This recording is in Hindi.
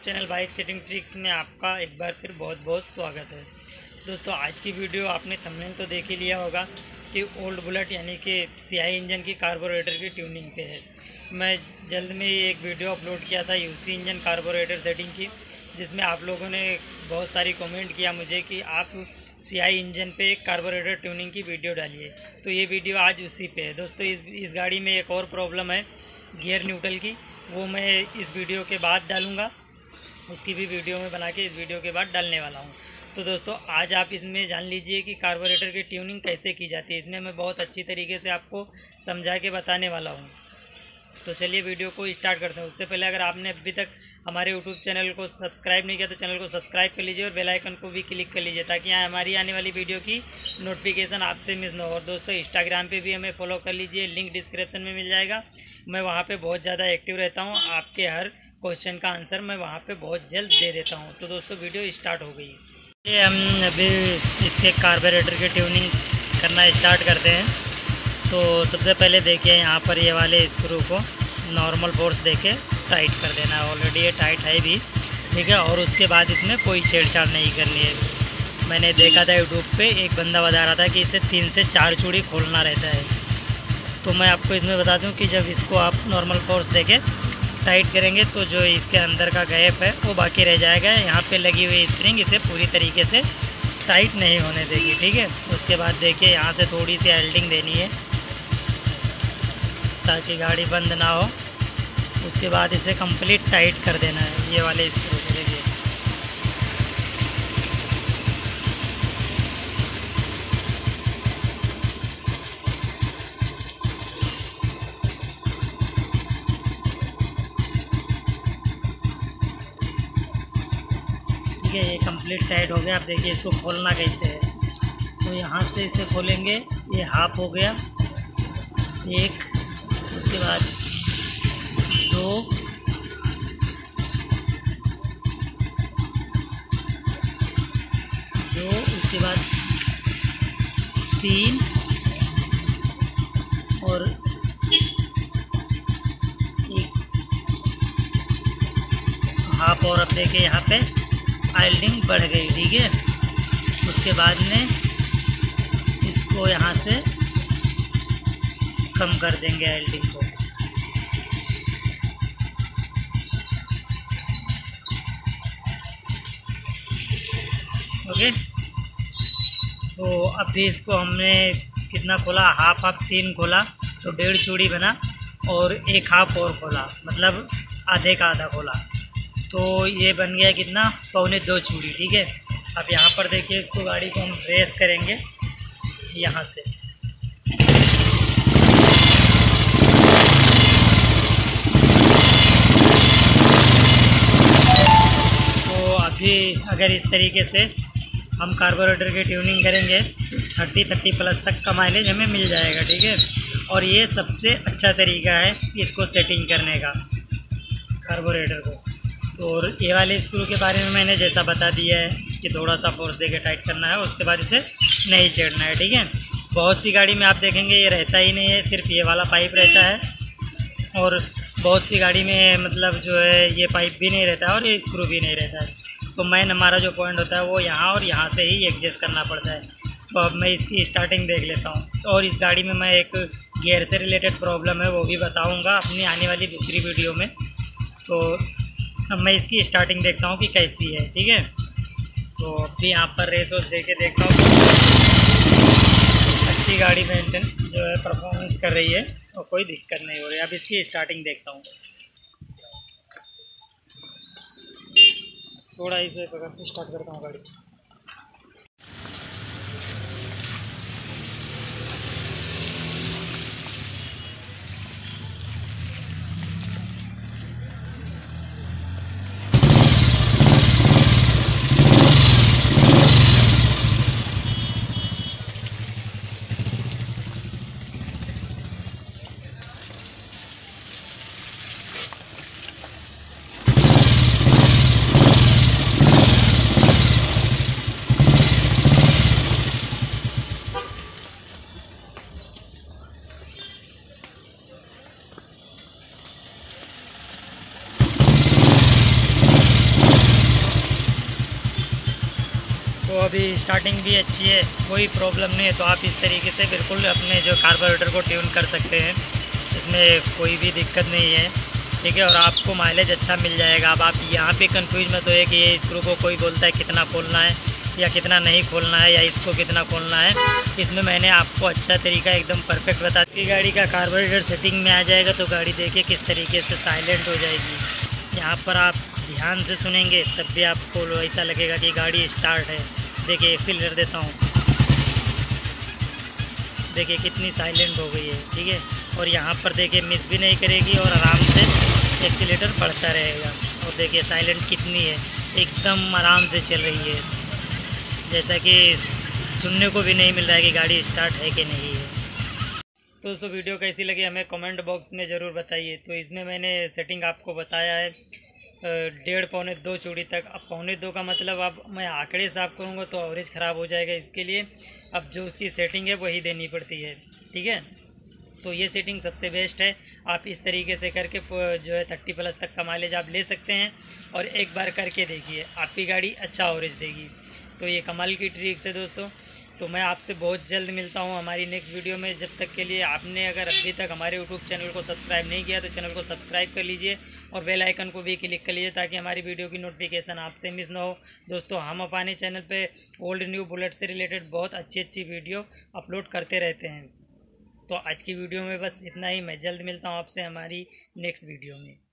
चैनल बाइक सेटिंग ट्रिक्स में आपका एक बार फिर बहुत बहुत स्वागत है। दोस्तों, आज की वीडियो आपने थंबनेल तो देख ही लिया होगा कि ओल्ड बुलेट यानी कि CI इंजन की कार्बोरेटर की ट्यूनिंग पे है। मैं जल्द में एक वीडियो अपलोड किया था UC इंजन कार्बोरेटर सेटिंग की, जिसमें आप लोगों ने बहुत सारी कमेंट किया मुझे कि आप CI इंजन पे एक कार्बोरेटर ट्यूनिंग की वीडियो डालिए। तो ये वीडियो आज उसी पे है। दोस्तों, इस गाड़ी में एक और प्रॉब्लम है गियर न्यूट्रल की, वो मैं इस वीडियो के बाद डालूँगा। उसकी भी वीडियो में बना के इस वीडियो के बाद डालने वाला हूँ। तो दोस्तों, आज आप इसमें जान लीजिए कि कार्बोरेटर की ट्यूनिंग कैसे की जाती है। इसमें मैं बहुत अच्छी तरीके से आपको समझा के बताने वाला हूँ। तो चलिए वीडियो को स्टार्ट करते हैं। उससे पहले अगर आपने अभी तक हमारे यूट्यूब चैनल को सब्सक्राइब नहीं किया तो चैनल को सब्सक्राइब कर लीजिए और बेल आइकन को भी क्लिक कर लीजिए, ताकि हमारी आने वाली वीडियो की नोटिफिकेशन आपसे मिस ना हो। और दोस्तों, इंस्टाग्राम पे भी हमें फॉलो कर लीजिए, लिंक डिस्क्रिप्शन में मिल जाएगा। मैं वहाँ पे बहुत ज़्यादा एक्टिव रहता हूँ, आपके हर क्वेश्चन का आंसर मैं वहाँ पे बहुत जल्द दे देता हूँ। तो दोस्तों, वीडियो स्टार्ट हो गई। ये हम अभी इसके कार्बोरेटर की ट्यूनिंग करना स्टार्ट करते हैं। तो सबसे पहले देखिए, यहाँ पर ये वाले स्क्रू को नॉर्मल फोर्स देके टाइट कर देना है। ऑलरेडी ये टाइट है भी, ठीक है। और उसके बाद इसमें कोई छेड़छाड़ नहीं करनी है। मैंने देखा था यूट्यूब पे, एक बंदा बता रहा था कि इसे 3 से 4 चूड़ी खोलना रहता है। तो मैं आपको इसमें बता दूं कि जब इसको आप नॉर्मल फोर्स देके टाइट करेंगे तो जो इसके अंदर का गैप है वो बाकी रह जाएगा। यहाँ पे लगी हुई स्प्रिंग इसे पूरी तरीके से टाइट नहीं होने देगी, ठीक है। उसके बाद देखिए, यहाँ से थोड़ी सी एल्डिंग देनी है ताकि गाड़ी बंद ना हो। उसके बाद इसे कंप्लीट टाइट कर देना है, ये वाले स्क्रू को देखिए। ठीक है, ये कंप्लीट टाइट हो गया। अब देखिए इसको खोलना कैसे है। तो यहाँ से इसे खोलेंगे, ये हाफ हो गया, एक, उसके बाद 2, उसके बाद 3 और 1 हाफ। और अब देखिए यहाँ पे आइल्डिंग बढ़ गई, ठीक है। उसके बाद में इसको यहाँ से कम कर देंगे आइल्डिंग को। ओके, तो अभी इसको हमने कितना खोला, हाफ 3 खोला तो 1.5 चूड़ी बना, और 1 हाफ और खोला, मतलब आधे का आधा खोला, तो ये बन गया कितना, 1.25 चूड़ी, ठीक है। अब यहाँ पर देखिए, इसको गाड़ी को हम रेस करेंगे यहाँ से। तो अभी अगर इस तरीके से हम कार्बोरेटर की ट्यूनिंग करेंगे 30 प्लस तक का माइलेज हमें मिल जाएगा, ठीक है। और ये सबसे अच्छा तरीका है इसको सेटिंग करने का, कार्बोरेटर को। और ये वाले स्क्रू के बारे में मैंने जैसा बता दिया है कि थोड़ा सा फोर्स देके टाइट करना है, उसके बाद इसे नहीं छेड़ना है, ठीक है। बहुत सी गाड़ी में आप देखेंगे ये रहता ही नहीं है, सिर्फ ये वाला पाइप रहता है। और बहुत सी गाड़ी में मतलब जो है ये पाइप भी नहीं रहता है और ये स्क्रू भी नहीं रहता है। तो मेन हमारा जो पॉइंट होता है वो यहाँ और यहाँ से ही एडजस्ट करना पड़ता है। तो अब मैं इसकी स्टार्टिंग देख लेता हूँ, और इस गाड़ी में मैं एक गियर से रिलेटेड प्रॉब्लम है वो भी बताऊँगा अपनी आने वाली दूसरी वीडियो में। तो अब मैं इसकी स्टार्टिंग देखता हूँ कि कैसी है, ठीक है। तो अभी यहाँ पर रेस वोस दे के देखता हूँ, अच्छी गाड़ी मेंटेन जो है परफॉर्मेंस कर रही है और कोई दिक्कत नहीं हो रही है। अब इसकी स्टार्टिंग देखता हूँ। थोड़ा इसे पकड़ के स्टार्ट करता हूँ गाड़ी। तो अभी स्टार्टिंग भी अच्छी है, कोई प्रॉब्लम नहीं है। तो आप इस तरीके से बिल्कुल अपने जो कार्बोरेटर को ट्यून कर सकते हैं, इसमें कोई भी दिक्कत नहीं है, ठीक है। और आपको माइलेज अच्छा मिल जाएगा। अब आप यहाँ पे कंफ्यूज मत होइए कि ये स्क्रू को कोई बोलता है कितना खोलना है या कितना नहीं खोलना है या इसको कितना खोलना है। इसमें मैंने आपको अच्छा तरीका एकदम परफेक्ट बता दी। गाड़ी का कार्बोरेटर सेटिंग में आ जाएगा तो गाड़ी देखिए किस तरीके से साइलेंट हो जाएगी। यहाँ पर आप ध्यान से सुनेंगे तब भी आपको ऐसा लगेगा कि गाड़ी स्टार्ट है। देखिए एक्सीलरेटर देता हूँ, देखिए कितनी साइलेंट हो गई है, ठीक है। और यहाँ पर देखिए मिस भी नहीं करेगी और आराम से एक्सीलरेटर बढ़ता रहेगा। और देखिए साइलेंट कितनी है, एकदम आराम से चल रही है, जैसा कि सुनने को भी नहीं मिल रहा है कि गाड़ी स्टार्ट है कि नहीं है। तो दोस्तों वीडियो कैसी लगी हमें कमेंट बॉक्स में ज़रूर बताइए। तो इसमें मैंने सेटिंग आपको बताया है 1.5 पौने 2 चूड़ी तक। अब पौने 2 का मतलब अब मैं आंकड़े साफ करूँगा तो एवरेज ख़राब हो जाएगा, इसके लिए अब जो उसकी सेटिंग है वही देनी पड़ती है, ठीक है। तो ये सेटिंग सबसे बेस्ट है। आप इस तरीके से करके जो है 30+ तक का माइलेज आप ले सकते हैं। और एक बार करके देखिए, आपकी गाड़ी अच्छा एवरेज देगी। तो ये कमाल की ट्रिक्स है दोस्तों। तो मैं आपसे बहुत जल्द मिलता हूँ हमारी नेक्स्ट वीडियो में। जब तक के लिए आपने अगर अभी तक हमारे यूट्यूब चैनल को सब्सक्राइब नहीं किया तो चैनल को सब्सक्राइब कर लीजिए और बेल आइकन को भी क्लिक कर लीजिए ताकि हमारी वीडियो की नोटिफिकेशन आपसे मिस ना हो। दोस्तों हम अपने चैनल पे ओल्ड न्यू बुलेट से रिलेटेड बहुत अच्छी वीडियो अपलोड करते रहते हैं। तो आज की वीडियो में बस इतना ही। मैं जल्द मिलता हूँ आपसे हमारी नेक्स्ट वीडियो में।